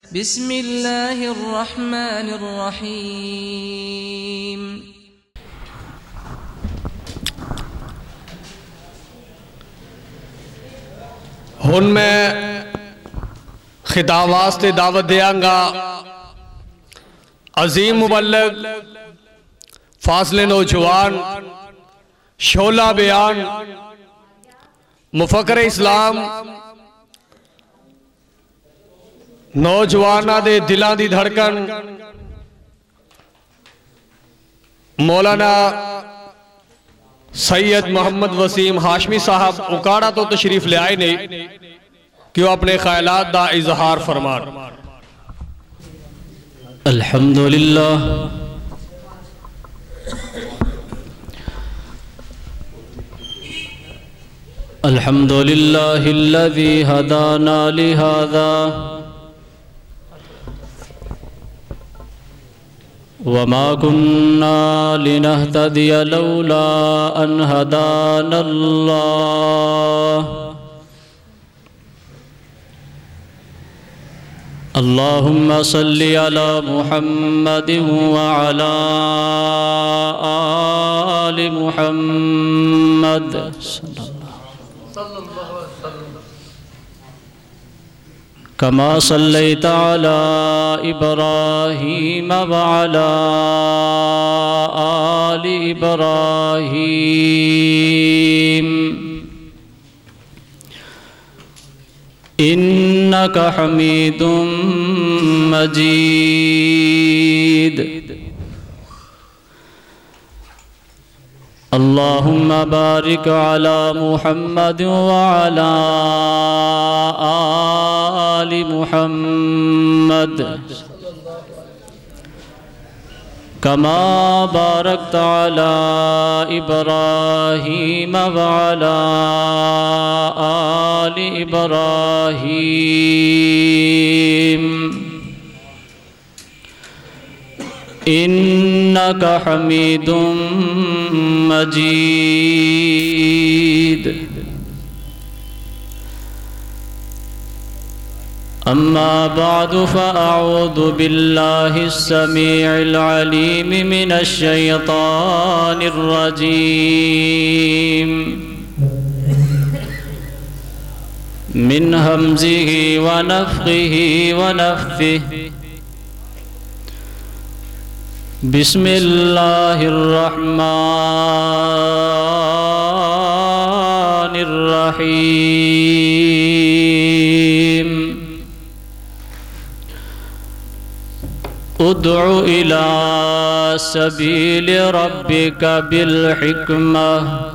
بسم اللہ الرحمن الرحیم۔ ہن میں خطاب واسطے دعوت دیاں گا عظیم مبلغ، فاضل نوجوان، شعلہ بیان، مفکر اسلام، نوجوانہ دے دلاں دی دھڑکن، مولانا سید محمد وسیم ہاشمی صاحب اکاڑا تو تشریف لے آئے نہیں کہ وہ اپنے خیالات دا اظہار فرمان۔ الحمدللہ الحمدللہ الذی ہدانا لہذا وما كنا لنهتدي لولا أن هدانا الله اللهم صل على محمد وعلى آل محمد كما صليت على إبراهيم وعلى آل إبراهيم إنك حميد مجيد اللهم بارك على محمد وعلى آل محمد كما باركت على إبراهيم وعلى آل إبراهيم إنك حميد مجيد أما بعد فأعوذ بالله السميع العليم من الشيطان الرجيم من همزه ونفخه ونفثه بسم الله الرحمن الرحيم ادع إلى سبيل ربك بالحكمة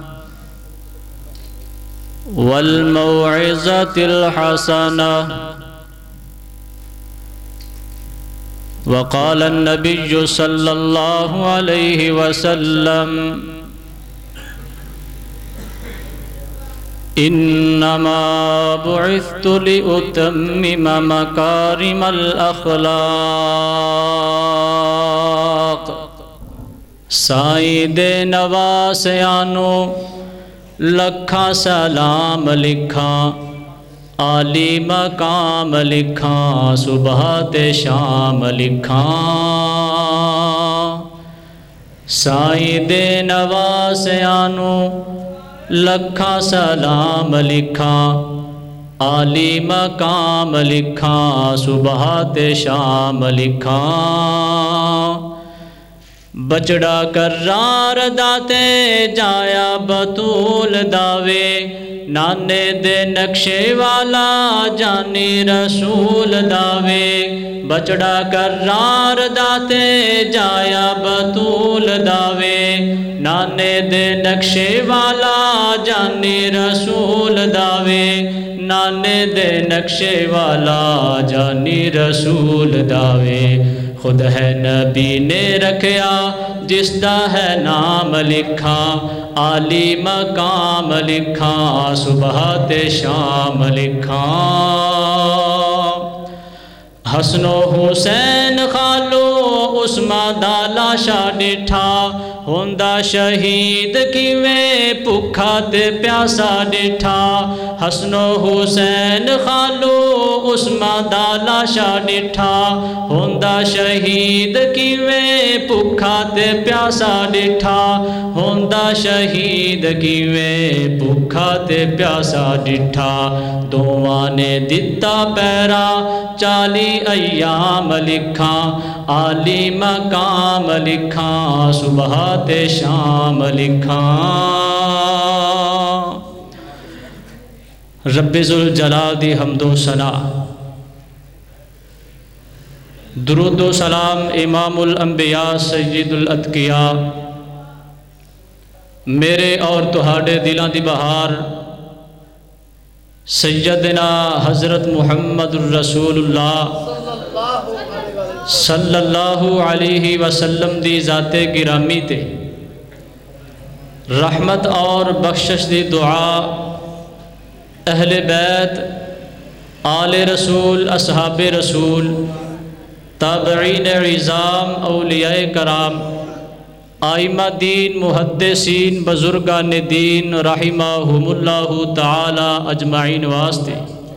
والموعظة الحسنة وقال النبي صلى الله عليه وسلم إنما بعثت لأتمم مكارم الأخلاق سائد نواسیانو لکھا سلام لکھا عالی مقام لکھاں صبح تے شام لکھاں سائد نواسیانو لکھا سلام لکھاں عالی مقام لکھاں صبح تے شام لکھاں بچڑا کرار داتے جایا بطول داوے نانے دے نقشے والا جانی رسول داوے بچڑا کرار داتے جایا بطول داوے نانے دے نقشے والا جانی رسول داوے نانے دے نقشے والا جانی رسول داوے خود ہے نبی نے رکھیا جس دا ہے نام لکھا عالی مقام لکھا صبح تے شام لکھا حسن و حسین خالو عثمان دا لاشا ڈٹھا ہوندا شہید کیویں بھکھا تے پیاسا ڈٹھا حسن و حسین خالو عثمان دا لاشا ڈٹھا ہوندا شہید کیویں بھکھا تے پیاسا ڈٹھا ہوندا شہید کیویں بھکھا تے پیاسا ڈٹھا دوواں نے دتا پیرا 40 ایام لکھاں عالی مقام لکھاں صبح تے شام لکھاں رب ذوالجلال دی حمد و ثنا درود و سلام امام الانبیاء سید الاتقیاء میرے اور تہاڈے دلاں دی بہار سیدنا حضرت محمد الرسول اللہ صلی اللہ علیہ وسلم دی ذات گرامی تے رحمت اور بخشش دی دعا اہل بیت آل رسول اصحاب رسول تابعین عظام اولیاء کرام آئمہ دین محدثین بزرگان دین رحمہم اللہ تعالی اجمعین واسطے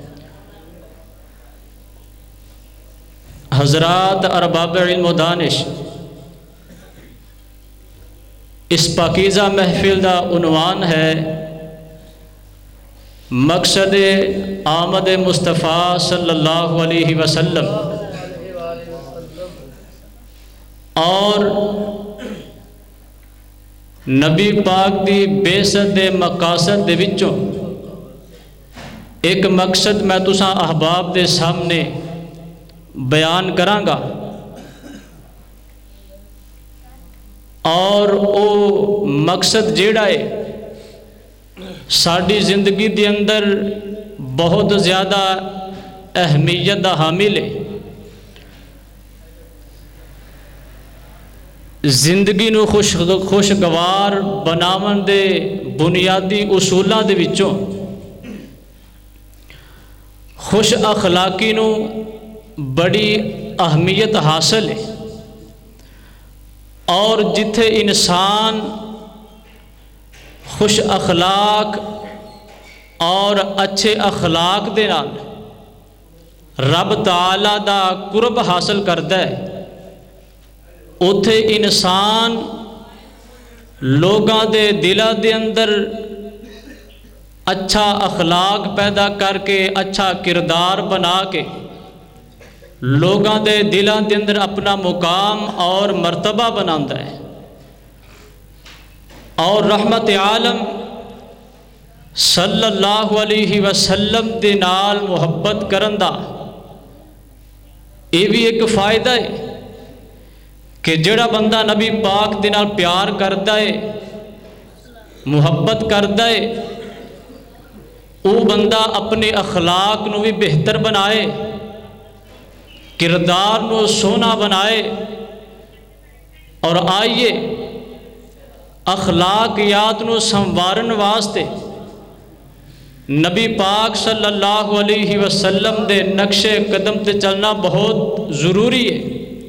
حضرات ارباب علم و دانش اس پاکیزہ محفل دا عنوان ہے مقصد آمد مصطفیٰ صلی اللہ علیہ وسلم اور نبی پاک دی بیست دے مقاصد دے وچوں ایک مقصد میں تساں احباب دے سامنے بیان کرانگا اور او مقصد جیڑا ہے ساڈی زندگی دے اندر بہت زیادہ اہمیت دا حامل ہے زندگی نو خوشگوار بناون دے بنیادی اصولاں دے وچوں خوش اخلاقی نو بڑی اہمیت حاصل ہے اور جتھے انسان خوش اخلاق اور اچھے اخلاق دے نال رب تعالی دا قرب حاصل کردا ہے اوتھے انسان لوگاں دے دلاں دے اندر اچھا اخلاق پیدا کر کے اچھا کردار بنا کے لوگاں دے دلاں دے اندر اپنا مقام اور مرتبہ بناتا ہے اور رحمت عالم صلی اللہ علیہ وسلم دے نال محبت کرن دا یہ بھی ایک فائدہ ہے کہ جڑا بندہ نبی پاک دے نال پیار کردا ہے محبت کردا ہے وہ بندہ اپنے اخلاق نو بھی بہتر بنائے کردار نو سونا بنائے اور آئیے اخلاقیات نو سنوارن واسطے نبی پاک صلی اللہ علیہ وسلم دے نقش قدم تے چلنا بہت ضروری ہے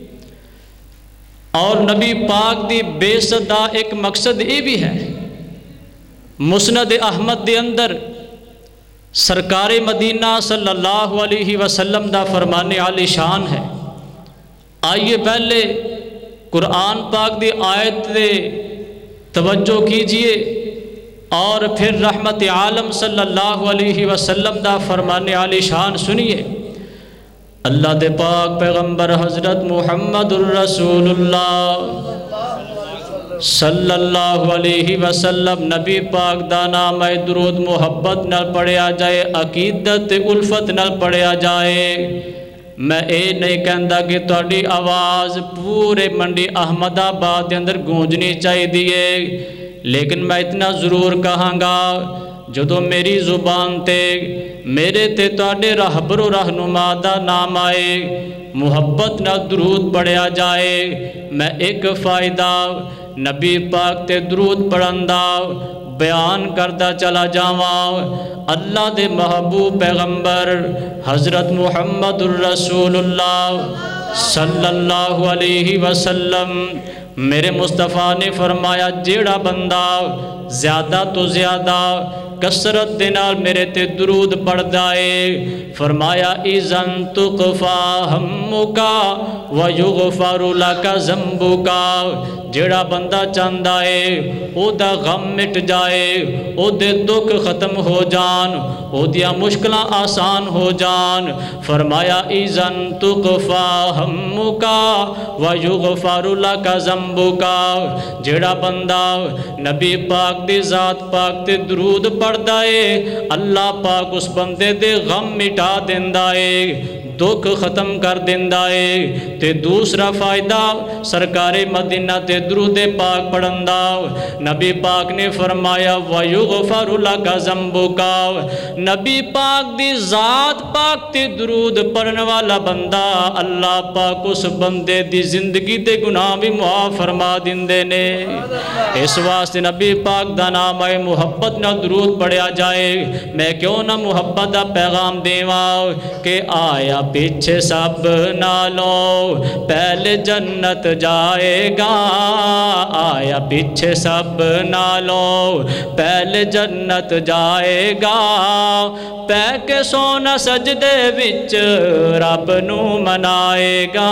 اور نبی پاک دی بیعت دا ایک مقصد یہ بھی ہے مسند احمد دے اندر سرکار مدینہ صلی اللہ علیہ وسلم دا فرمان عالی شان ہے آئیے پہلے قرآن پاک دی آیت دے توجہ کیجئے اور پھر رحمت عالم صلی اللہ علیہ وسلم دا فرمان عالی شان سنیے اللہ دے پاک پیغمبر حضرت محمد الرسول اللہ صلی اللہ علیہ وسلم نبی پاک دا نام ہے درود محبت نال پڑھیا جائے عقیدت الفت نال پڑھیا جائے میں اے نہیں کہندا کہ تہاڈی آواز پورے منڈی احمد آباد دے اندر گونجنی چاہیے دیئے لیکن میں اتنا ضرور کہاں گا جدو میری زبان تے میرے تے تہاڈے راہبر و رہنما دا نام آئے محبت نال درود پڑھیا جائے میں ایک فائدہ نبی پاک تے درود پڑھندا بیان کردہ چلا جاواں اللہ دے محبوب پیغمبر حضرت محمد الرسول اللہ صلی اللہ علیہ وسلم۔ میرے مصطفیٰ نے فرمایا جیڑا بندہ زیادہ تو زیادہ کثرت دے نال میرے تے درود پڑھ دائے، فرمایا اذن تقفا ہمکا ویغفر لک ذنبکا، جیڑا بندہ چاہندا ہے او دا غم مٹ جائے، او دے دکھ ختم ہو جان، او دیا مشکلاں آسان ہو جان، فرمایا اذن تقفا ہمکا ویغفر لک ذنبکا، جیڑا بندہ نبی پاک دی ذات پاک تے درود پڑھدا ہے، اللہ پاک اس بندے دے غم مٹا دیندا ہے، دکھ ختم کر دیندا ہے۔ تے دوسرا فائدہ سرکار مدینہ تے درود پاک پڑھن دا، نبی پاک نے فرمایا وَيُغْفَرُ لَكَ ذَنْبُكَ، نبی پاک دی ذات پاک تے درود پڑھن والا بندہ اللہ پاک اس بندے دی زندگی دے گناہ بھی معاف فرما دیندے نے۔ اس واسطے نبی پاک دا نام ہے، محبت نہ درود پڑھیا جائے۔ میں کیوں نہ محبت دا پیغام دیواں کہ آیا پیچھے سب نالوں پہلے جنت جائے گا، آیا پیچھے سب نالوں پہلے جنت جائے گا، پہ کے سونا سجدے وچ رب نو منائے گا،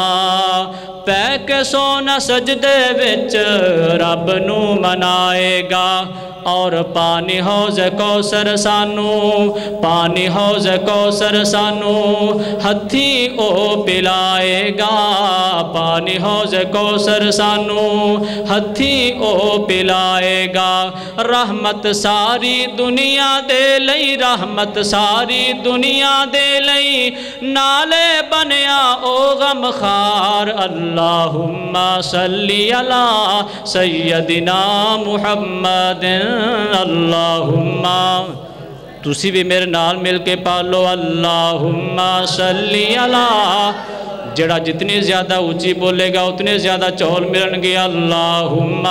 پہ کے سونا سجدے وچ رب نو منائے گا، اور پانی حوض کوثر سانو، پانی حوض کوثر سانو ہتھی او پلائے گا، پانی حوض کوثر سانو ہتھی او پلائے گا، رحمت ساری دنیا دے لئی، رحمت ساری دنیا دے لئی، نالے بنیا او غم خار، اللہم صلی علی سیدنا محمد، اللہم، تسی بھی میرے نال مل کے پالو اللہم صلی علی، جڑا جتنی زیادہ اونچی بولے گا اتنے زیادہ چول ملن گے، اللہم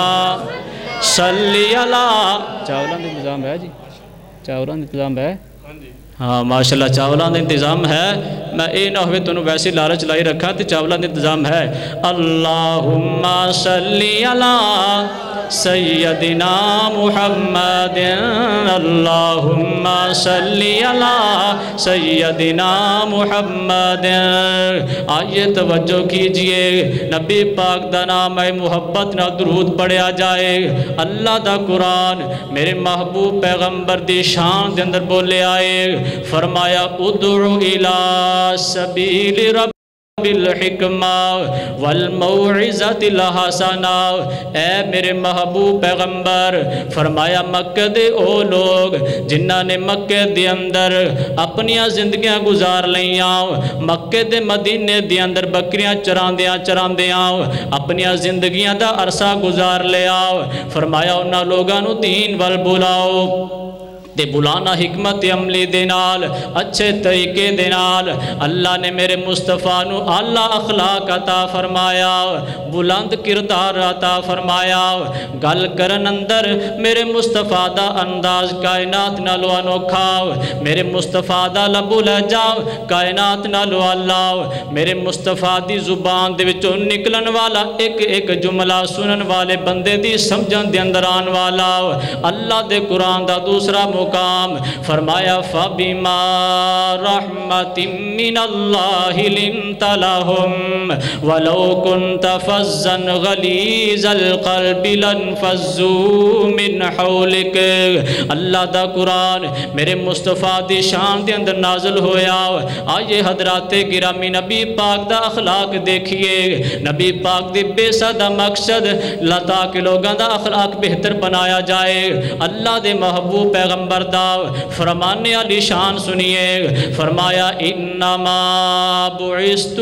صلی علی۔ چاولاں دا انتظام ہے جی؟ چاولاں دا انتظام ہے؟ ہاں ماشاءاللہ چاولاں دا انتظام ہے، میں اے نہ ہوئے تو ویسے لالچ لائی رکھا تے چاولاں دا انتظام ہے۔ اللہم صلی علی سیدنا محمد، اللہم صلی علی سیدنا محمد۔ آئیے توجہ کیجئے، نبی پاک دا نام ہے، محبت نہ درود پڑھیا جائے۔ اللہ دا قرآن میرے محبوب پیغمبر دی شان دے اندر بولے آئے، فرمایا ادعو الی سبیل رب بالحکمہ والموعظۃ الحسنہ، اے میرے محبوب پیغمبر، فرمایا مکہ دے او لوگ جنہاں نے مکہ دے اندر اپنیاں زندگیاں گزار لیاں، مکہ دے مدینے دے اندر بکریاں چراندیاں چراندیاں اپنیاں زندگیاں دا عرصہ گزار لیا، فرمایا انہاں لوگاں نو دین وال بلاؤ، تے بلانا حکمت عملی دے نال، اچھے طریقے دے نال۔ اللہ نے میرے مصطفیٰ نو اعلیٰ اخلاق عطا فرمایا، بلند کردار عطا فرمایا، گل کرن اندر میرے مصطفیٰ دا انداز کائنات نالو انوکھا، میرے مصطفیٰ دا لب لہجہ کائنات نالو اللہ، میرے مصطفیٰ دی زبان دے وچوں نکلن والا ایک ایک جملہ سنن والے بندے دی سمجھن دے اندر آن والا، اللہ دے قرآن دا دوسرا مقام، فرمایا فَبِمَا رَحْمَةٍ مِّنَ اللَّهِ لِنْتَ لَهُمْ وَلَوْ كُنْتَ فَظًّا غَلِيظَ الْقَلْبِ لَانفَضُّوا مِنْ حَوْلِكَ۔ اللہ دا قرآن میرے مصطفیٰ دی شان دے اندر نازل ہویا۔ آئیے حضرات گرامی نبی پاک دا اخلاق دیکھئے، نبی پاک دی بے صدہ مقصد لتا کے لوگاں دا اخلاق بہتر بنایا جائے۔ اللہ دے محبوب پیغمبر دا فرمانے علی شان سنیے، فرمایا انما بعثت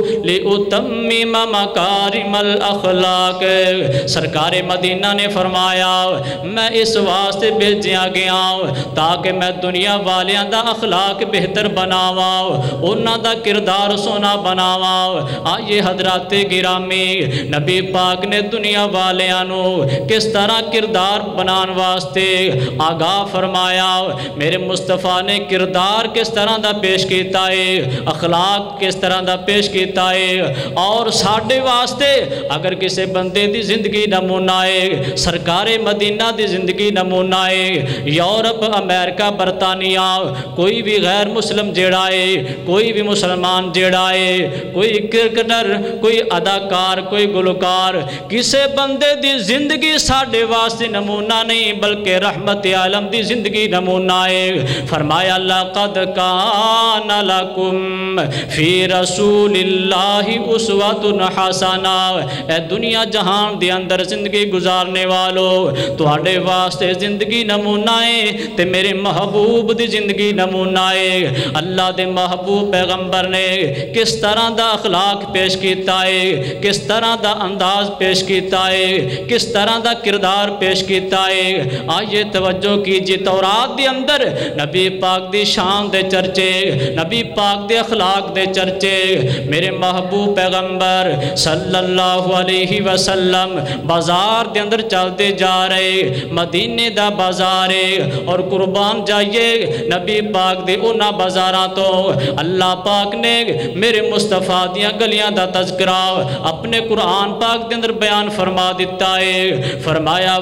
لأتمم مکارم الاخلاق، سرکار مدینہ نے فرمایا میں اس واسطے بھیجیا گیا تاکہ میں دنیا والیاں دا اخلاق بہتر بناواں، انہاں دا کردار سونا بناواں۔ آئیے حضرات گرامی نبی پاک نے دنیا والیاں نو کس طرح کردار بنان واسطے آگاہ فرمایا، فرمایا میرے مصطفیٰ نے کردار کس طرح دا پیش کیتا ہے، اخلاق کس طرح دا پیش کیتا ہے، اور ساڈے واسطے اگر کسی بندے دی زندگی نمونہ ہے سرکار مدینہ دی زندگی نمونہ ہے۔ یورپ، امریکہ، برطانیہ کوئی بھی غیر مسلم جیڑا ہے، کوئی بھی مسلمان جیڑا ہے، کوئی کرکٹر، کوئی اداکار، کوئی گلوکار، کسے بندے دی زندگی ساڈے واسطے نمونہ نہیں بلکہ رحمت عالم دی زندگی نمونہ ہے۔ فرمایا لقد کان لکم فی رسول اللہ اسوۃ حسنہ، اے دنیا جہان دے اندر زندگی گزارنے والو تواڈے واسطے زندگی نمونہ ہے تے میرے محبوب دی زندگی نمونہ ہے۔ اللہ دے محبوب پیغمبر نے کس طرح دا اخلاق پیش کیتا ہے، کس طرح دا انداز پیش کیتا ہے، کس طرح دا کردار پیش کیتا ہے۔ آئیے توجہ کیجیے، تورات دے اندر نبی پاک دی شان دے چرچے، نبی پاک دے اخلاق دے چرچے، میرے محبوب پیغمبر صلی اللہ علیہ وسلم بازار دے اندر چلتے جا رہے، مدینے دا بازار ہے، اور قربان جائیے نبی پاک دے اونا بازاراں تو اللہ پاک نے میرے مصطفیٰ دیاں گلیاں دا تذکرہ اپنے قرآن پاک دے اندر بیان فرما دیتا ہے۔ فرمایا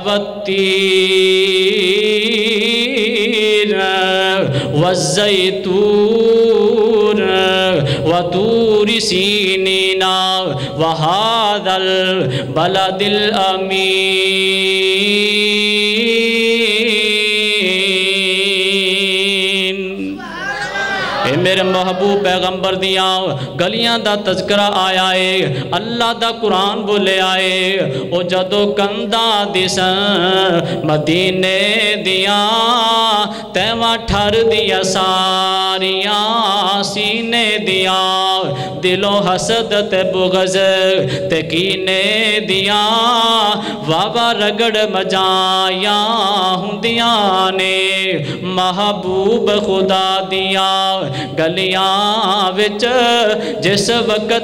والتین والزیتون وطور سینین وہذا البلد الامین۔ اے میرے محبوب پیغمبر دیاں گلیاں دا تذکرہ آیا ہے، اللہ دا قرآن بولے آئے، او جدو کندہ دیساں مدینے دیاں تیواں ٹھر دیا ساریاں سینے دیاں، دلوں حسد تے بغض تے کینے دیاں واوا رگڑ مجایاں ہندیاں نے، محبوب خدا دیاں گلیاں وچ جس وقت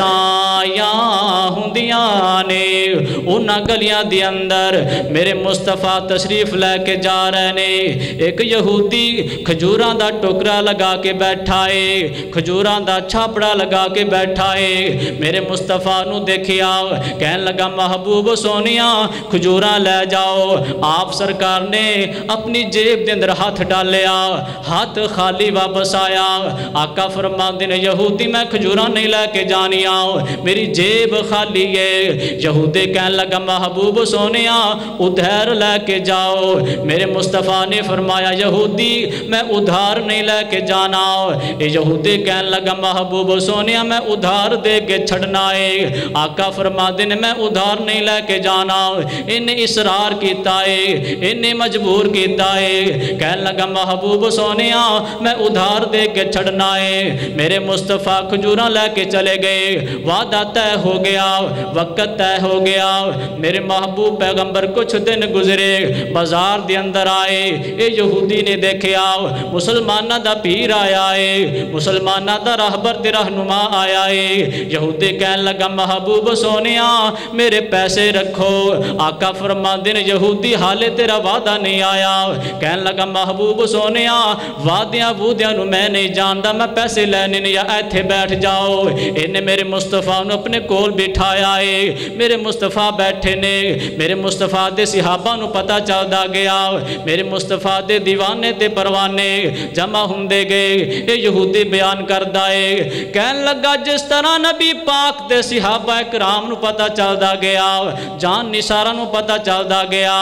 رسائیاں ہندیاں نے، انہاں گلیاں دی اندر میرے مصطفیٰ تشریف لے کے جا رہے نے، ایک یہودی کھجوراں دا ٹوکرا لگا کے بیٹھا ہے، کھجوراں دا چھاپڑا لگا کے بیٹھا ہے، میرے مصطفیٰ نو دیکھیا کہن لگا محبوب سونیاں کھجوراں لے جاؤ۔ آپ سرکار نے اپنی جیب دے اندر ہاتھ ڈالیا، ہاتھ خالی واپس آیا۔ آقا فرماندے نے یہودی میں کھجوراں نہیں لے کے جانی آؤ، میری جیب خالی ہے۔ یہودی کہن لگا محبوب سونیاں ادھر لے کے جاؤ۔ میرے مصطفیٰ نے فرمایا یہودی میں ادھار نہیں لے کے جانا۔ یہودی کہن لگا محبوب سونیاں میں ادھار دے کے چھڑنا ہے۔ آقا فرماندے نے میں ادھار نہیں لے کے جانا، انہیں اصرار کیتا ہے، انہیں مجبور کیتا ہے۔ کہن لگا محبوب سونیاں میں ادھار دے کے چھڑنا ہے۔ میرے مصطفیٰ کھجوراں لے کے چلے گئے، وعدہ طے ہو گیا، وقت طے ہو گیا۔ میرے محبوب پیغمبر کچھ دن گزرے، بازار دے اندر آئے، اے یہودی نے دیکھیا مسلمانہ دا پیر آیا ہے، مسلمانہ دا راہبر تے رہنما آیا ہے۔ یہودی کہن لگا محبوب سونیاں میرے پیسے رکھو۔ آقا فرماندے نے یہودی حالے تیرا وعدہ نہیں آیا۔ کہن لگا محبوب سونیاں وعدیاں وعدیاں نو میں نہیں جاندا، میں پیسے لینے نہیں، یا ایتھے بیٹھ جاؤ۔ انہیں میرے مصطفیٰ نو اپنے کول بٹھایا ہے، میرے مصطفیٰ بیٹھے نے، میرے مصطفیٰ دے صحابہ نو پتہ چلدا گیا، میرے مصطفیٰ دے دیوانے تے پروانے جمع ہوندے گئے۔ اے یہودی بیان کردا ہے، کہن لگا جس طرح نبی پاک دے صحابہ کرام نو پتہ چلدا گیا، جان نثارہ نو پتہ چلدا گیا،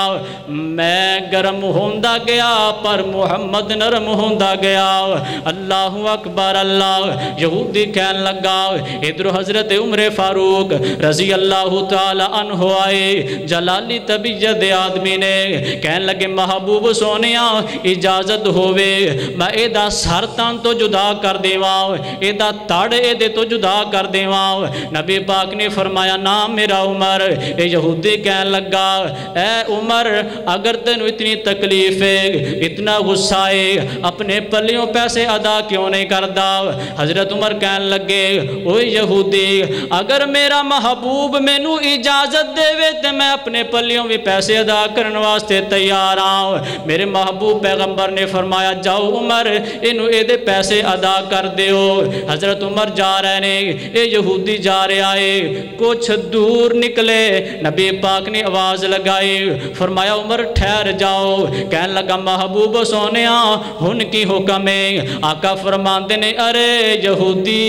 میں گرم ہوندا گیا پر محمد نرم ہوندا گیا۔ اللہ اکبر اللہ۔ یہودی کہن لگا ادھر حضرت عمر فاروق رضی اللہ تعالی عنہ آئے، جلالی طبیعت آدمی نے، کہن لگے محبوب سونیاں اجازت ہوئے میں ایدہ سرطان تو جدا کر دیواں، ایدہ تڑ ایدے تو جدا کر دیواں۔ نبی پاک نے فرمایا نام میرا عمر۔ اے یہودی کہن لگا اے عمر اگر تینو اتنی تکلیف ہے، اتنا غصہ ہے، اپنے پلیوں پیسے ادا کیوں نہیں کردا؟ حضرت عمر کہن لگے اوے یہودی اگر میرا محبوب مینوں اجازت دے وے تے میں اپنے پلیوں بھی پیسے ادا کرن واسطے تیار ہاں۔ میرے محبوب پیغمبر نے فرمایا جاؤ عمر انہوں اے دے پیسے ادا کر دیو۔ حضرت عمر جا رہے نے، اے یہودی جا رہے آئے، کچھ دور نکلے نبی پاک نے آواز لگائی، فرمایا عمر ٹھہر جاؤ۔ کہنے لگا محبوب سونیا ہن کی حکم ہے؟ آقا فرماندے نے ارے یہودی،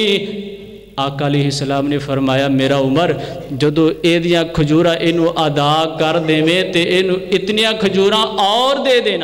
آقا علیہ السلام نے فرمایا میرا عمر جدو اے دیاں کھجورا انہوں ادا کر دے میں تے انہوں اتنیاں کھجورا اور دے دینا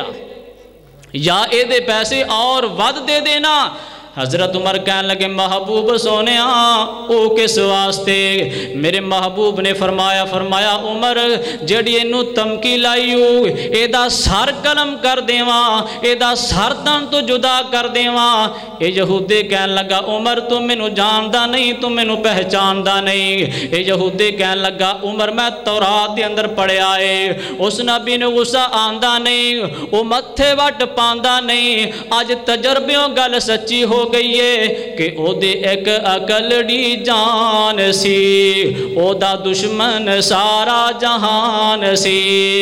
یا اے دے پیسے اور ود دے دینا۔ حضرت عمر کہنے لگے محبوب سونے او کس واسطے؟ میرے محبوب نے فرمایا عمر جڑی انہوں تمکی لائیو اے دا سر قلم کر دیواں، اے دا سر تن تو جدا کر دیواں۔ اے یہودی کہنے لگا عمر تو مینوں جاندا نہیں، تو مینوں پہچاندا نہیں۔ اے یہودی کہنے لگا عمر میں تورات دے اندر پڑھیا ہے اس نبی نے غصہ آندا نہیں، او متھے وٹ پاندا نہیں۔ اج تجربیوں گل سچی ہو گئی ہے کہ او دے ایک اکلڑی جان سی، او دا دشمن سارا جہان سی،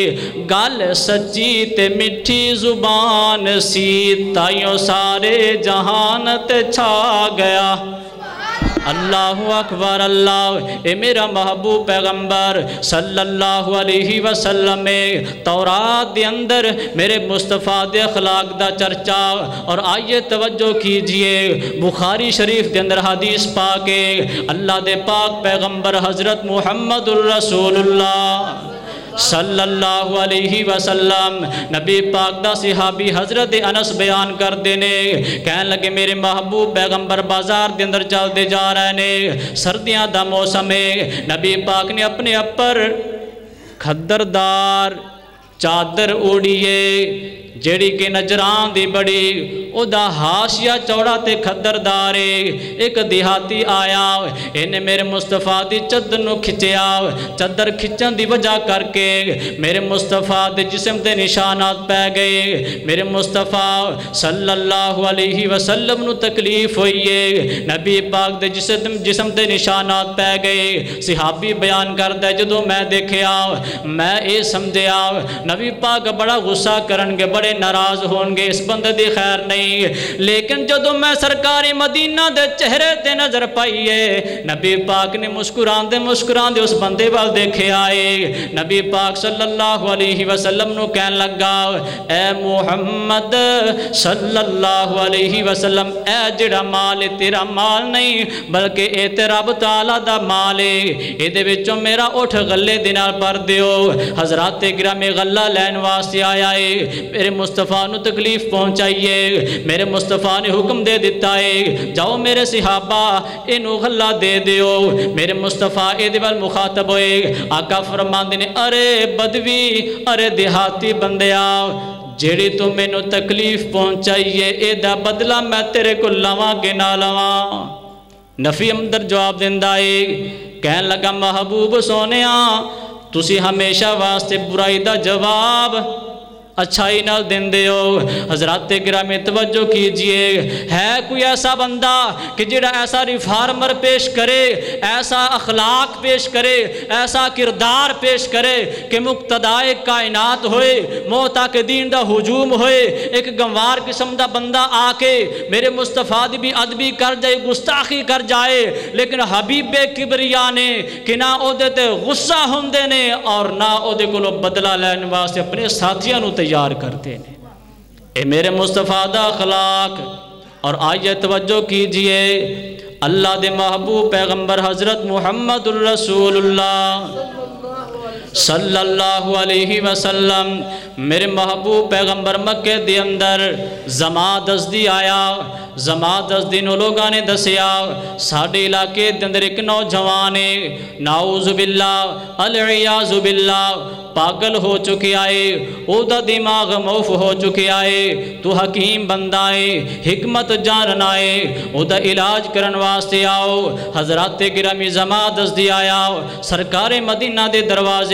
گل سچی تے مٹھی زبان سی، تائیوں سارے جہان تے چھا گیا۔ اللہ اکبر اللہ۔ اے میرا محبوب پیغمبر صلی اللہ علیہ وسلم میں تورات دے اندر میرے مصطفیٰ دے اخلاق دا چرچا، اور آئیے توجہ کیجئے بخاری شریف دے اندر حدیث پاکے اللہ دے پاک پیغمبر حضرت محمد الرسول اللہ صلی اللہ علیہ وسلم نبی پاک دا صحابی حضرت انس بیان کر دینے، کہنے لگے میرے محبوب پیغمبر بازار دے اندر چل دے جا رہے نے، سردیاں دا موسم ہے، نبی پاک نے اپنے اپر کھدردار چادر اوڑیے جیڑی کہ نجران دی بڑی او دا ہاشیہ چوڑا تے کھدردارے۔ ایک دیہاتی آیا انہیں میرے مصطفیٰ دی چادر نو کھچیا، چادر کھچن دی وجہ کر کے میرے مصطفیٰ دے جسم دے نشانات پہ گئے۔ میرے مصطفیٰ صلی اللہ علیہ وسلم نو تکلیف ہوئیے، نبی پاک دے جسم دے نشانات پہ گئے۔ صحابی بیان کردہ جدو میں دیکھیا میں اے سمجھیا نبی پاک بڑا غصہ کرنگے، بڑے ناراض ہونگے، اس بندے دی خیر نہیں۔ لیکن جدو میں سرکاری مدینہ دے چہرے تے نظر پائیے، نبی پاک نے مسکران دے اس بندے وال دیکھے آئے۔ نبی پاک صلی اللہ علیہ وسلم نو کہن لگا اے محمد صلی اللہ علیہ وسلم اے جڑا مال ہے تیرا مال نہیں بلکہ اے تیرا رب تعالیٰ دا مال ہے، اے دے وچوں میرا اٹھ غلے دینار پر دیو۔ حضرات گرامی غلہ لین واسطے آیا ہے، میرے مصطفیٰ نو تکلیف پہنچائیے۔ میرے مصطفیٰ نے حکم دے دیتا ہے جاؤ میرے صحابہ انہوں غلہ دے دیو۔ میرے مصطفیٰ اے دیوال مخاطب ہوئے، آقا فرماندے نے ارے بدوی، ارے دیہاتی بندیا جیڑی تو میں نو تکلیف پہنچائیے اے دا بدلہ میں تیرے کو لواں کے نہ لواں۔ نفی اندر جواب دیندہ ہے، کہن لگا محبوب سونیا تسی ہمیشہ واسطے برائی دا جواب اچھائی نال دین دے ہو۔ حضرات گرامی توجہ کیجئے، ہے کوئی ایسا بندہ کہ جڑا ایسا ریفارمر پیش کرے، ایسا اخلاق پیش کرے، ایسا کردار پیش کرے کہ مقتدائے کائنات ہوئے، موتا کے دین دا ہجوم ہوئے، ایک گنوار قسم دا بندہ آکے میرے مصطفیٰ دی بھی ادبی کر جائے، گستاخی کر جائے، لیکن حبیب کبریا نے کہ نہ او دے تے غصہ ہوندے نے اور نہ او دے کو بدلہ لین واسطے اپنے ساتھیاں نو تیار کرتے ہیں۔ اے میرے مصطفیٰ دا اخلاق۔ اور آئیے توجہ کیجئے اللہ دے محبوب پیغمبر حضرت محمد الرسول اللہ صلی اللہ علیہ وسلم میرے محبوب پیغمبر مکہ دے اندر زمان دزدی آیا، زمان دزدی نو لوگاں نے دسیا ساڑھے علاقے دے اندر ایک نوجوان ہے نعوذ باللہ العیاذ باللہ پاگل ہو چکے آئے، او دا دماغ موف ہو چکے آئے، تو حکیم بندہ ہے، حکمت جاننا ہے، او دا علاج کرن واسطے آؤ۔ حضرات گرامی زمان دزدی آیا، سرکار مدینہ دے دروازے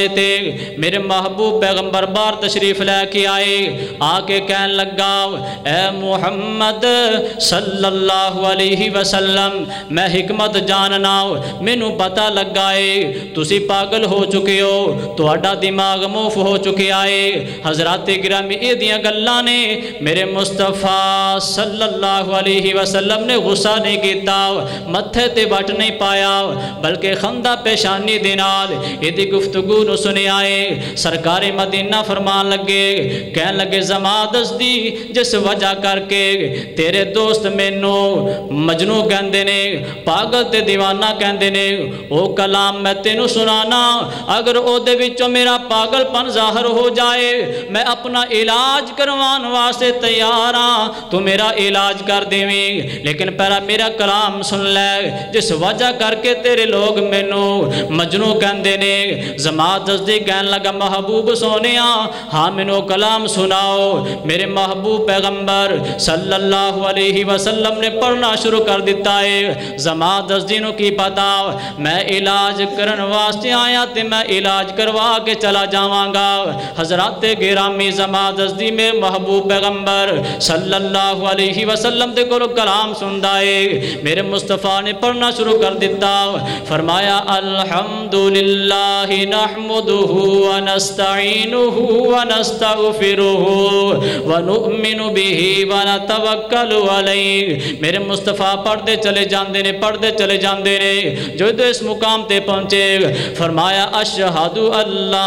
تے میرے محبوب پیغمبر بار تشریف لے کے آئے، آ کے کہن لگا اے محمد صلی اللہ علیہ وسلم میں حکمت جاننا، مینوں پتہ لگا ہے تسی پاگل ہو چکے ہو، تہاڈا دماغ موف ہو چکیا ہے۔ حضرات گرامی اے دیاں گلاں نے میرے مصطفیٰ صلی اللہ علیہ وسلم نے غصہ نہیں کیتا، متھے تے بٹ نہیں پایا، بلکہ خندہ پیشانی دے نال ایدی گفتگو نو سنیا ہے۔ سرکار مدینہ فرمان لگے، کہن لگے زما دسدی جس وجہ کر کے تیرے دوست مینوں مجنوں کہندے نے، پاگل تے دیوانہ کہندے نے، او کلام میں تینوں سنانا، اگر او دے وچوں میرا پاگل پن ظاہر ہو جائے میں اپنا علاج کروان واسطے تیار ہاں، تو میرا علاج کر دیویں، لیکن پہلا میرا کلام سن لے جس وجہ کر کے تیرے لوگ مینوں مجنوں کہندے نے۔ زماد دسدی کہن لگا محبوب سونیا ہاں مینوں کلام سناؤ۔ میرے محبوب پیغمبر صلی اللہ علیہ وسلم نے پڑھنا شروع کر دیتا ہے۔ زماد دسدی نو کی پتا میں علاج کرن واسطے آیا تے میں علاج کروا کے چلا جاواں گا۔ حضرات گرامی زماد دسدی میں محبوب پیغمبر صلی اللہ علیہ وسلم دے کولوں کلام سندا ہے۔ میرے مصطفیٰ نے پڑھنا شروع کر دیتا، فرمایا الحمدللہ نحمدہ ونستعینہ ونستغفرہ ونؤمن بہ ونتوکل علیہ۔ میرے مصطفیٰ پڑھتے چلے جاندے نے، پڑھتے چلے جاندے نے، جو اس مقام تے پہنچے فرمایا اشہد اللہ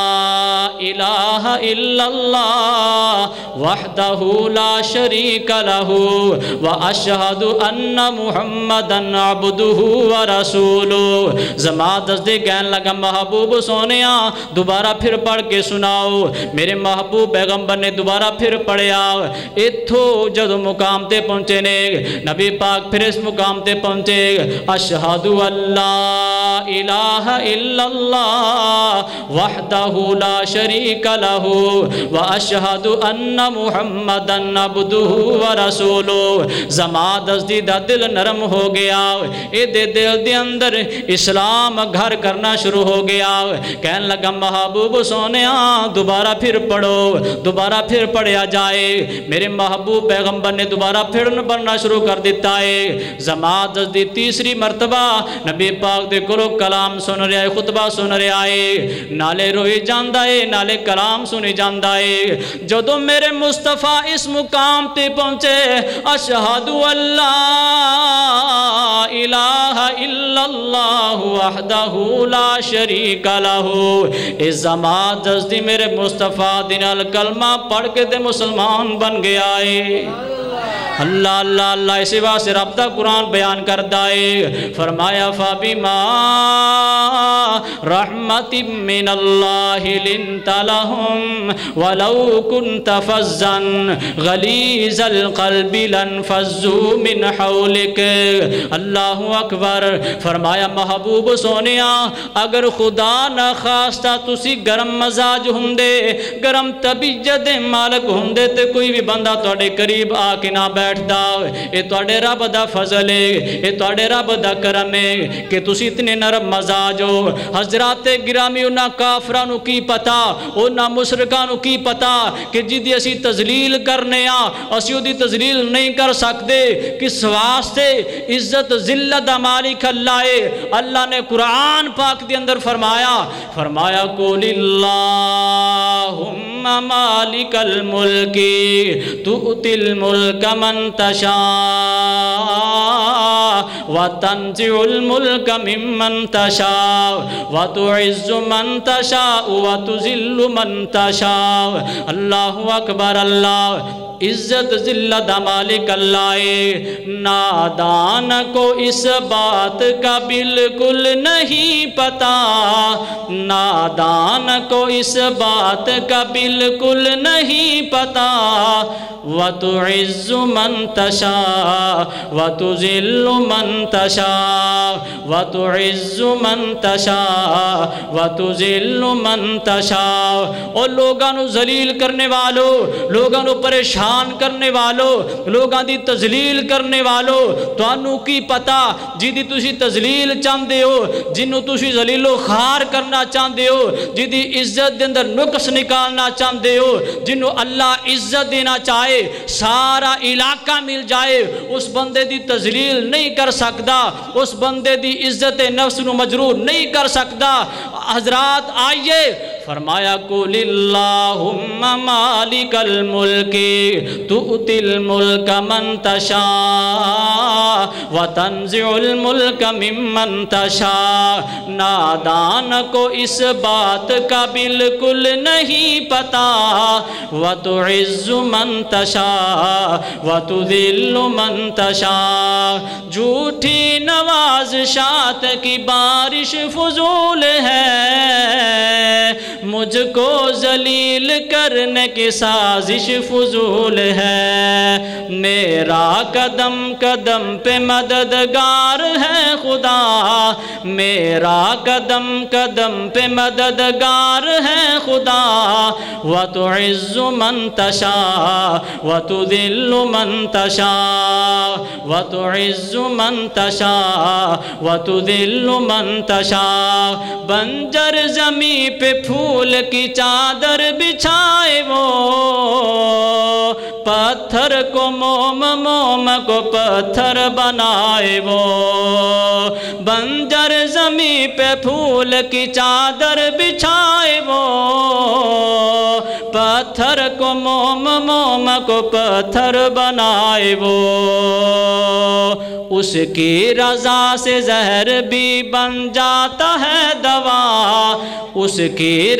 الہ الا اللہ وحدہ لا شریک لہ واشہد ان محمدا عبدہ ورسولہ۔ زماد دسدی کہن لگا محبوب سونیا دوبارہ پھر پڑھ کے سناؤ۔ میرے محبوب پیغمبر نے دوبارہ پھر پڑھیا۔ اتھو جدو مقام تے پہنچے نے نبی پاک پھر اس مقام تے پہنچے اشہد اللہ الہ الا اللہ وحدہ لا شریک لہ واشہد ان محمدا عبدہ ورسولہ۔ زماد دسدی دا دل نرم ہو گیا، اے دے دل دے اندر اسلام گھر کرنا شروع ہو گیا۔ کہن لگا محبوب سونیا دوبارہ پھر پڑھو، دوبارہ پھر پڑھیا جائے۔ میرے محبوب پیغمبر نے دوبارہ پھر پڑھنا شروع کر دیتا ہے۔ زماد دسدی تیسری مرتبہ نبی پاک دے کولوں کلام سن رہا ہے، خطبہ سن رہا ہے، نالے روئی جاندا ہے، نالے کلام سنی جاندا ہے۔ جدو میرے مصطفیٰ اس مقام تے پہنچے اشہد اللہ الہ الا اللہ وحدہ لا شریک لہ۔ اس زماد دسدی میرے مصطفیٰ دے نال کلمہ پڑھ کے تے مسلمان بن گیا ہے۔ اللہ اللہ اللہ اسی واسطے رب دا قرآن بیان کردا ہے، فرمایا فَبِمَا رَحْمَةٍ مِّنَ اللَّهِ لِنْتَ لَهُمْ وَلَوْ كُنْتَ فَظًّا غَلِيظَ الْقَلْبِ لَانفَضُّوا مِنْ حَوْلِكَ۔ اللہ اکبر۔ فرمایا محبوب سونیا اگر خدا نہ خواستہ تسی گرم مزاج ہوندے، گرم طبیعت دے مالک ہوندے تے کوئی بھی بندہ تواڈے قریب آ کے نہ بیٹھدا۔ اے تواڈے رب دا فضل ہے، اے تواڈے رب دا کرم ہے کہ تسی اتنے نرم مزاج ہو۔ حضرات گرامی انہاں کافراں نو کی پتا، انہاں مشرکاں نو کی پتا کہ جدی اسی تذلیل کرنے ہاں اسی دی تذلیل نہیں کر سکتے، کس واسطے؟ عزت ذلت دا مالک اللہ ہے۔ اللہ نے قرآن پاک دے اندر فرمایا قُلِ اللہم مالک الملک تؤتی الملک من تشاء وتنزع الملک ممن تشاء وتعز من تشاء وتذل من تشاء۔ اللہ اکبر۔ اللہ عزت ذلت مالک اللہ ہے۔ نادان کو اس بات کا بالکل نہیں پتا، نادان کو اس بات کا بالکل نہیں پتا۔ وَتُعِزُّ مَن تَشَاءُ وَتُذِلُّ مَن تَشَاءُ وَتُعِزُّ مَن تَشَاءُ وَتُذِلُّ مَن تَشَاءُ۔ اور لوگاں نو ذلیل کرنے والوں، لوگاں نو پریشان احسان کرنے والوں لوگاں دی تذلیل کرنے والوں تانوں کی پتا جدی تسی تذلیل چاہندے ہو جنوں تسی ذلیل و خوار کرنا چاہندے ہو جدی عزت دے اندر نقص نکالنا چاہندے ہو جنوں اللہ عزت دینا چاہے سارا علاقہ مل جائے اس بندے دی تذلیل نہیں کر سکتا اس بندے دی عزت نفس نو مجرور نہیں کر سکتا حضرات آئیے فرمایا قُلِ اللَّهُمَّ مَالِكَ الْمُلْكِ تُؤْتِي الْمُلْكَ مَنْ تَشَاءُ وَتَنزِعُ الْمُلْكَ مِمَّنْ تَشَاءُ نادان کو اس بات کا بالکل نہیں پتا وَتُعِزُّ مَنْ تَشَاءُ وَتُذِلُّ مَنْ تَشَاءُ جھوٹی نوازشات کی بارش فضول ہے مجھ کو ذلیل کرنے کی سازش فضول ہے میرا قدم قدم پہ مددگار ہے خدا میرا قدم قدم پہ مددگار ہے خدا وَتُعِزُّ مَن تَشَاءُ وَتُذِلُّ مَن تَشَاءُ وَتُعِزُّ مَن تَشَاءُ وَتُذِلُّ مَن تَشَاءُ بنجر زمین پہ پھول کی چادر بچھائے وہ پتھر کو موم موم کو پتھر بنائے وہ بنجر زمین پہ پھول کی چادر بچھائے وہ پتھر کو موم موم کو پتھر بنائے وہ اس کی رضا سے زہر بھی بن جاتا ہے دوا اس کی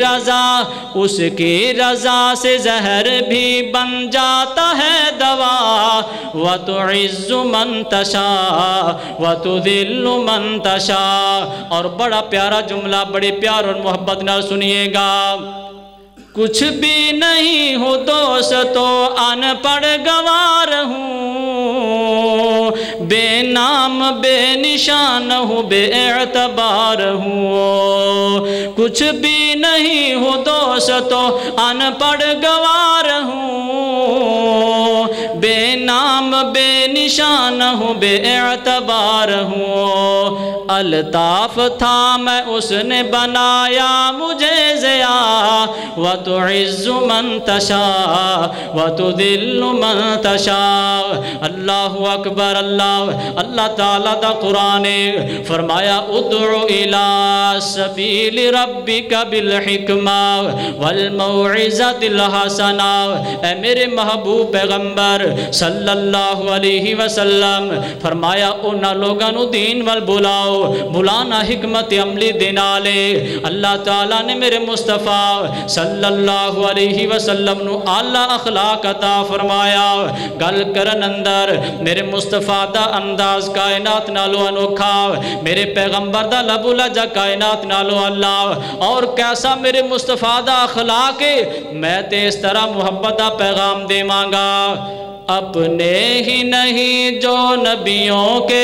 رضا سے زہر بھی بن جاتا ہے دوا وَتُعِزُّ مَن تَشَاءُ وَتُذِلُّ مَن تَشَاءُ اور بڑا پیارا جملہ بڑے پیار اور محبت نہ سنیے گا کچھ بھی نہیں ہو دوستو ان پڑھ گوار ہوں بے نام بے نشان ہوں بے اعتبار ہوں کچھ بھی نہیں ہو دوستو ان پڑھ گوار ہوں بے نام بے نشان ہوں بے اعتبار ہوں الطاف تھا میں اس نے بنایا مجھے ضیا وَتُعِزُّ مَن تَشَاءُ وَتُذِلُّ مَن تَشَاءُ اللہ اکبر اللہ تعالیٰ دا قرآن فرمایا ادعو الى سبیل ربک بالحکمہ والموعظۃ الحسنہ اے میرے محبوب پیغمبر صلی اللہ علیہ وسلم فرمایا انہاں لوگاں نو دین وال بلاؤ بلانا حکمت عملی دینا لے اللہ تعالیٰ نے میرے مصطفیٰ صلی اللہ علیہ وسلم نو اعلیٰ اخلاق عطا فرمایا گل کرن اندر میرے مصطفیٰ دا انداز کائنات نالو انوکھا میرے پیغمبر دا لبو لجا کائنات نالو اللہ اور کیسا میرے مصطفیٰ دا اخلاق میں تے اس طرح محبت دا پیغام دے مانگا اپنے ہی نہیں جو نبیوں کے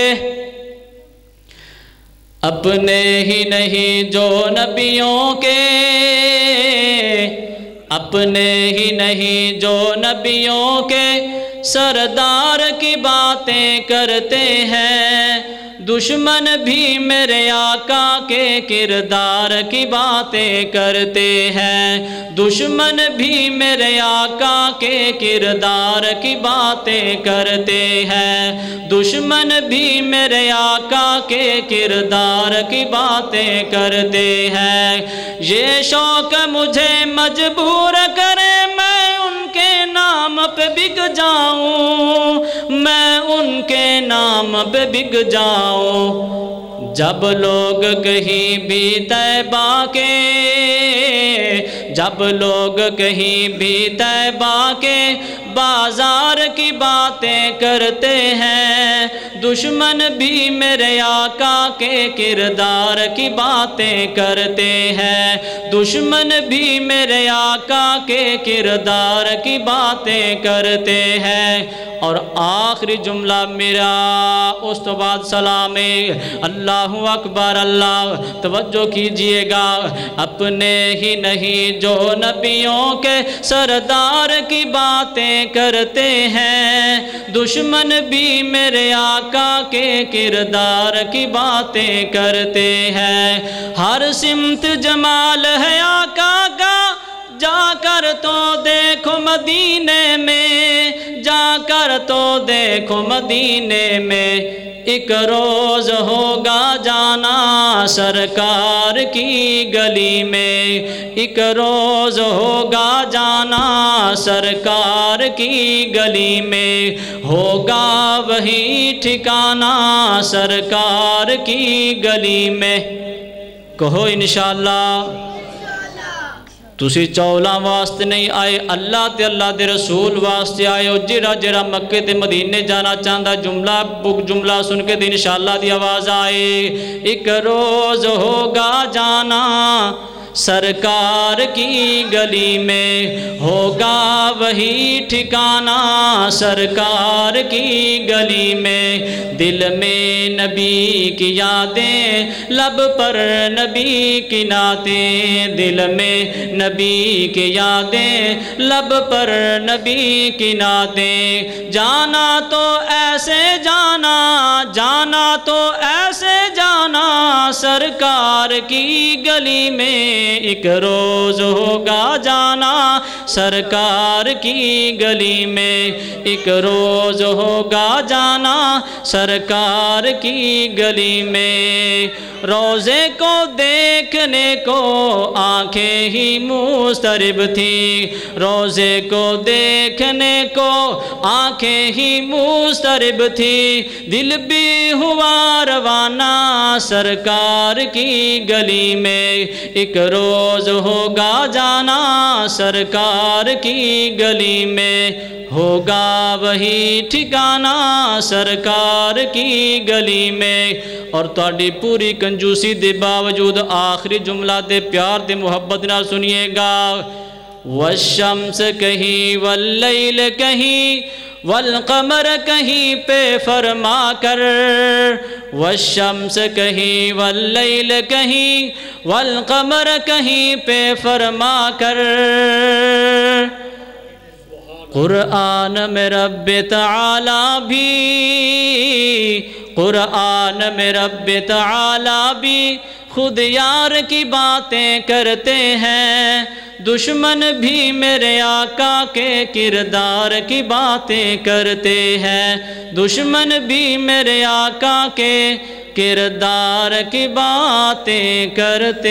اپنے ہی نہیں جو نبیوں کے اپنے ہی نہیں جو نبیوں کے سردار کی باتیں کرتے ہیں دشمن بھی میرے آقا کے کردار کی باتیں کرتے ہیں دشمن بھی میرے آقا کے کردار کی باتیں کرتے ہیں دشمن بھی میرے آقا کے کردار کی باتیں کرتے ہیں یہ شوق مجھے مجبور کرے میں ان کے نام پہ بک جاؤں میں ان کے نام پہ بک جاؤں جب لوگ کہیں بھی طیبہ کے جب لوگ کہیں بھی طیبہ کے بازار کی باتیں کرتے ہیں دشمن بھی میرے آقا کے کردار کی باتیں کرتے ہیں دشمن بھی میرے آقا کے کردار کی باتیں کرتے ہیں اور آخری جملہ میرا اس تو بعد سلام اللہ اکبر اللہ توجہ کیجئے گا اپنے ہی نہیں جو جو نبیوں کے سردار کی باتیں کرتے ہیں، دشمن بھی میرے آقا کے کردار کی باتیں کرتے ہیں۔ ہر سمت جمال ہے آقا کا، جا کر تو دیکھو مدینے میں، جا کر تو دیکھو مدینے میں، ایک روز ہوگا جانا سرکار کی گلی میں، ایک روز ہوگا جانا سرکار کی گلی میں، ہوگا وہی ٹھکانہ سرکار کی گلی میں۔ کہو انشاءاللہ۔ تسی چولاں واسطے نہیں آئے، اللہ تے اللہ دے رسول واسطے آئے ہو۔ جڑا جڑا مکے تے مدینے جانا چاہتا جملہ سن کے دے انشاءاللہ دی آواز آئے۔ ایک روز ہوگا جانا سرکار کی گلی میں، ہوگا وہی ٹھکانہ سرکار کی گلی میں، دل میں نبی کی یادیں، لب پر نبی کی نعتیں، دل میں نبی کی یادیں، لب پر نبی کی نعتیں، جانا تو ایسے جانا، جانا تو ایسے جانا سرکار کی گلی میں، ایک روز ہوگا جانا سرکار کی گلی میں، ایک روز ہوگا جانا سرکار کی گلی میں۔ روزے کو دیکھنے کو آنکھیں ہی مضطرب تھیں، روزے کو دیکھنے کو آنکھیں ہی مضطرب تھیں، دل بھی ہوا روانہ سرکار کی گلی میں، ایک روز ہوگا جانا سرکار کی گلی میں، ہوگا وہی ٹھکانہ سرکار کی گلی میں۔ اور تہاڈی پوری کنجوسی دے باوجود آخری جملہ دے پیار دے محبت نال سنیے گا۔ والشمس کہیں واللیل کہیں والقمر کہیں پہ فرما کر، والشمس کہیں واللیل کہیں والقمر کہیں پہ فرما کر، قرآن میں رب تعالیٰ بھی، قرآن میں رب تعالیٰ بھی خود یار کی باتیں کرتے ہیں، دشمن بھی میرے آقا کے کردار کی باتیں کرتے ہیں، دشمن بھی میرے آقا کے کردار کی باتیں کرتے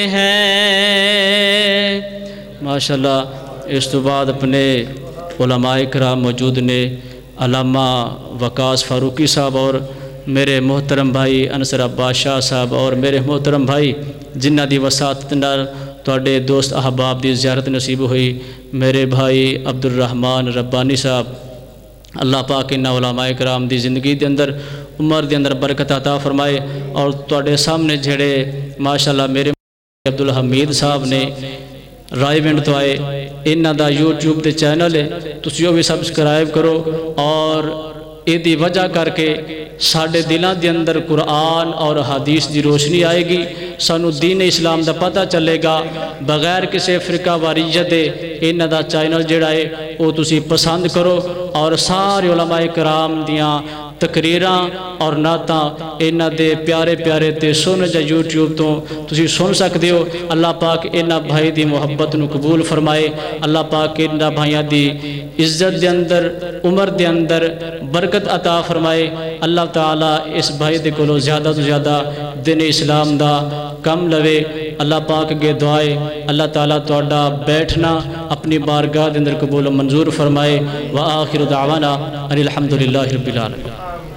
ہیں۔ ماشاءاللہ۔ اس تو بعد اپنے علماء کرام موجود نے، علامہ وقاص فاروقی صاحب اور میرے محترم بھائی انصر عباس شاہ صاحب اور میرے محترم بھائی جنہ دی وساطت نال تواڈے دوست احباب دی زیارت نصیب ہوئی، میرے بھائی عبد الرحمن ربانی صاحب، اللہ پاک انہاں علماء کرام دی زندگی دے اندر عمر دے اندر برکت عطا فرمائے۔ اور تواڈے سامنے جھڑے ماشاءاللہ میرے عبد الحمید صاحب نے رائے ونڈ تو آئے، انہاں دا یوٹیوب تے چینل ہے، تسی وہ بھی سبسکرائب کرو، اور ایدی وجہ کر کے ساڑھے دلان دے اندر قرآن اور حدیث دی روشنی آئے گی، سانو دین اسلام دا پتہ چلے گا، بغیر کسی فرقہ واریت دے انہاں دا چینل جڑا ہے وہ تسی پسند کرو، اور سارے علماء کرام دیاں تقریراں اور نعتاں انہاں دے پیارے پیارے تے سن جا یوٹیوب تو تسی سن سکتے ہو۔ اللہ پاک انہاں بھائی دی محبت نو قبول فرمائے، اللہ پاک انہاں بھائیاں دی عزت دے اندر عمر دے اندر برکت عطا فرمائے۔ اللہ تعالیٰ اس بھائی دے کولو زیادہ تو زیادہ دین اسلام دا کم لوے۔ اللہ پاک کے دعائے اللہ تعالیٰ تواڈا بیٹھنا اپنی بارگاہ دے اندر قبول و منظور فرمائے۔ وآخر دعوانا ان الحمدللہ رب العالمین۔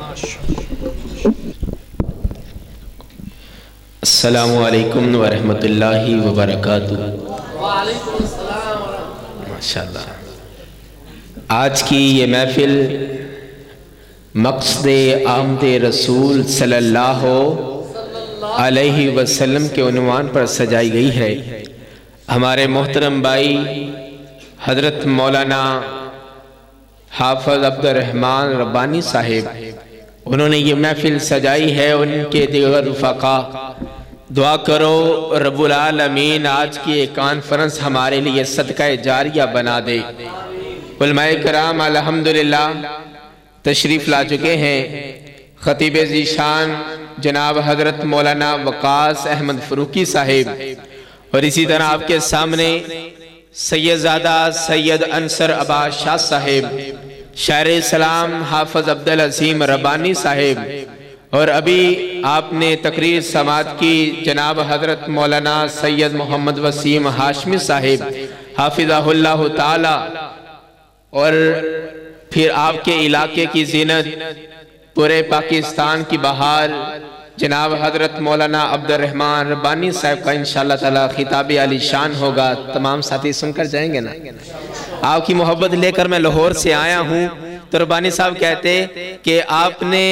السلام علیکم ورحمۃ اللہ وبرکاتہ۔ وعلیکم السلام ماشاءاللہ۔ آج کی یہ محفل مقصد آمد رسول صلی اللہ علیہ وسلم کے عنوان پر سجائی گئی ہے۔ ہمارے محترم بھائی حضرت مولانا حافظ عبد الرحمن ربانی صاحب، انہوں نے یہ محفل سجائی ہے، ان کے دیگر رفقا دعا کرو رب العالمین آج کی ایک کانفرنس ہمارے لیے صدقہ جاریہ بنا دے۔ علماء کرام الحمدللہ تشریف لا چکے ہیں۔ خطیب ذیشان جناب حضرت مولانا وقاص احمد فروقی صاحب، اور اسی طرح آپ کے سامنے سیدزادہ سید انصر عباس شاہ صاحب، شاعر اسلام حافظ عبدالعظیم ربانی صاحب، اور ابھی آپ نے تقریر سماعت کی جناب حضرت مولانا سید محمد وسیم ہاشمی صاحب حافظہ اللہ تعالی، اور پھر آپ کے علاقے کی زینت، پورے پاکستان کی بہار جناب حضرت مولانا عبد الرحمن ربانی صاحب کا انشاءاللہ تعالی خطاب عالی شان ہوگا۔ تمام ساتھی سن کر جائیں گے نا؟ آپ کی محبت لے کر میں لاہور سے آیا ہوں، تو ربانی صاحب کہتے کہ آپ نے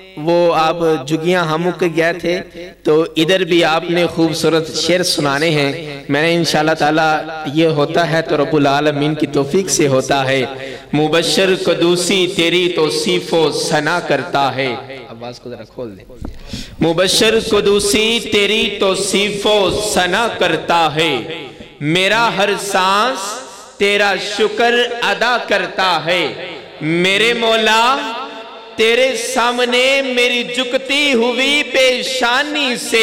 آپ جگیاں ہموں کے گئے تھے تو ادھر بھی آپ نے خوبصورت شعر سنانے ہیں۔ میں نے انشاءاللہ تعالی یہ ہوتا ہے تو رب العالمین کی توفیق سے ہوتا ہے۔ مبشر قدوسی تیری توصیف و ثنا کرتا ہے، آواز کو ذرا کھول دیں۔ مبشر قدوسی تیری توصیف و ثنا کرتا ہے، میرا ہر سانس تیرا شکر ادا کرتا ہے۔ میرے مولا تیرے سامنے میری جھکتی ہوئی پیشانی سے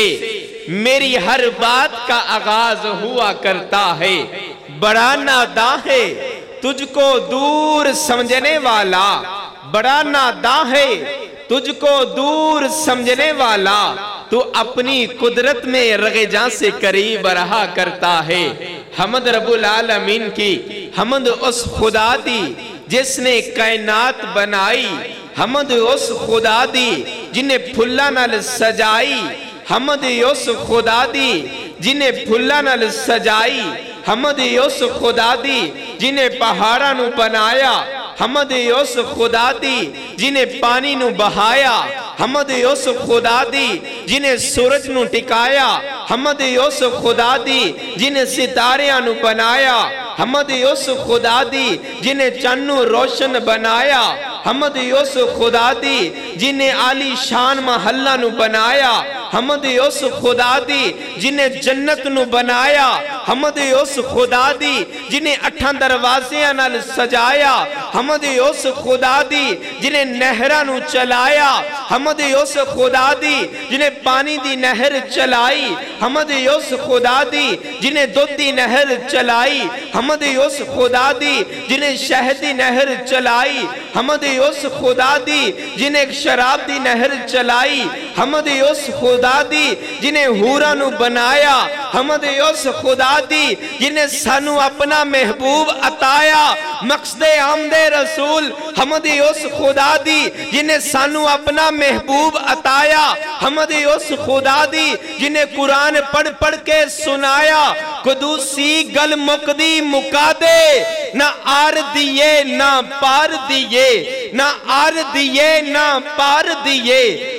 میری ہر بات کا آغاز ہوا کرتا ہے۔ بڑا ناداں ہے تجھ کو دور سمجھنے والا، بڑا ناداں ہے تجھ کو دور سمجھنے والا، تو اپنی قدرت میں رغ جاں سے قریب رہا کرتا ہے۔ حمد رب العالمین کی، حمد اس خدا دی جس نے کائنات بنائی، حمد اس خدا دی جنہیں پھلا نال سجائی، حمد اس خدا دی جنہیں پھلا نال سجائی، حمد اس خدا دی جنہیں پہاڑاں نو بنایا، حمد اس خدا دی جنہیں پانی نو بہایا، حمد اس خدا دی جنہیں سورج نو ٹکایا، حمد اس خدا دی جنہیں ستاریاں نو بنایا، حمد اس خدا دی جنہیں چند نو روشن بنایا، حمد اس خدا دی جنہیں عالی شان محلہ نو بنایا، حمد اس خدا دی جنہیں جنت نو بنایا، حمد اس خدا دی جنہیں 8 دروازیاں نال سجایا، حمد اس خدا دی جنہیں نہراں نو چلایا، حمد اس خدا دی جنہیں پانی دی نہر چلائی، حمد اس خدا دی جنہیں دودھ دی نہر چلائی، حمد اس خدا دی جنہیں شہد دی نہر چلائی، حمد اس خدا دی جنہیں شراب دی نہر چلائی، حمد اس خدا دی جنہیں حوراں نو بنایا، حمد اس خدا دی جنہیں سانو اپنا محبوب عطایا، مقصد آمد رسول، حمد اس خدا دی جنہیں سانو اپنا محبوب عطایا، حمد اس خدا دی جنہیں قرآن پڑھ پڑھ کے سنایا، قدوسی گل مقدی مکا دے، نہ آر دیے نہ پار دیے، نہ آر دیے نہ پار دیے،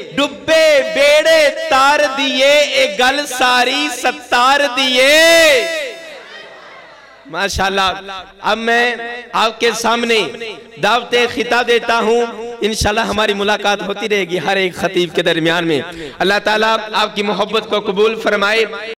ڈبے بیڑے تار دیے، اے گل ساری ستار دیے۔ ماشاءاللہ اب میں آپ کے سامنے دعوت خطاب دیتا ہوں، انشاءاللہ ہماری ملاقات ہوتی رہے گی ہر ایک خطیب کے درمیان میں۔ اللہ تعالیٰ آپ کی محبت کو قبول فرمائے۔